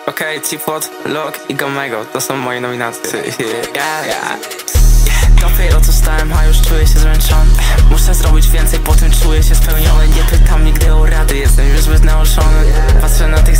Okej, T-Pod, Lok i Gamego, to są moje nominacje. Dopiero co stałem, a już czuję się zmęczony. Muszę zrobić więcej, po tym czuję się spełniony. Nie pytam nigdy o rady, jestem już zbyt naoczony. Patrzę na tych